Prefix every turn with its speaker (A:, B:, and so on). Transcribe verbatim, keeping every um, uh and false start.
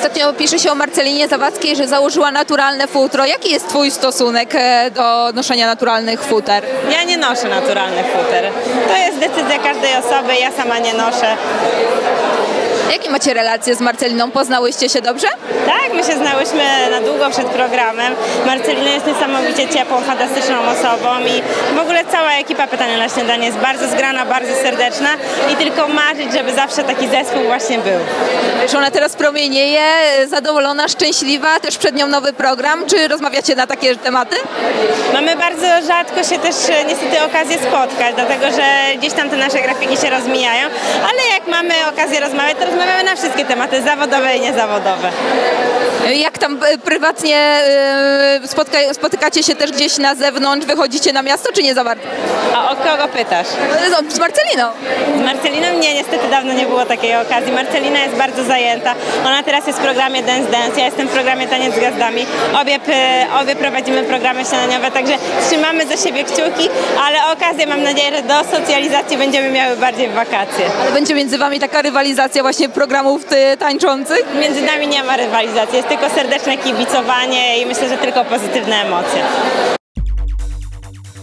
A: Ostatnio pisze się o Marcelinie Zawadzkiej, że założyła naturalne futro. Jaki jest twój stosunek e, do noszenia naturalnych futer?
B: Ja nie noszę naturalnych futer. To jest decyzja każdej osoby, ja sama nie noszę.
A: Jakie macie relacje z Marceliną? Poznałyście się dobrze?
B: Tak, my się znałyśmy na długo przed programem. Marcelina jest niesamowicie ciepłą, fantastyczną osobą i w ogóle cała ekipa Pytania na Śniadanie jest bardzo zgrana, bardzo serdeczna i tylko marzyć, żeby zawsze taki zespół właśnie był.
A: Wiesz, ona teraz promienieje, zadowolona, szczęśliwa, też przed nią nowy program. Czy rozmawiacie na takie tematy?
B: Mamy bardzo rzadko się też niestety okazję spotkać, dlatego że gdzieś tam te nasze grafiki się rozmijają, ale jak mamy okazję rozmawiać, to rozmawiamy na wszystkie tematy, zawodowe i niezawodowe.
A: Jak tam e, prywatnie e, spotka, spotykacie się też gdzieś na zewnątrz, wychodzicie na miasto, czy nie za bardzo?
B: A o kogo pytasz?
A: E, Z Marceliną.
B: Z Marceliną? Nie, niestety dawno nie było takiej okazji. Marcelina jest bardzo zajęta. Ona teraz jest w programie Dance Dance, ja jestem w programie Taniec z Gwiazdami. Obie, obie prowadzimy programy śniadaniowe, także trzymamy za siebie kciuki, ale okazję mam nadzieję, że do socjalizacji będziemy miały bardziej w wakacje.
A: Ale będzie między wami taka rywalizacja właśnie programów ty, tańczących?
B: Między nami nie ma rywalizacji, jest tylko serdeczne kibicowanie i myślę, że tylko pozytywne emocje.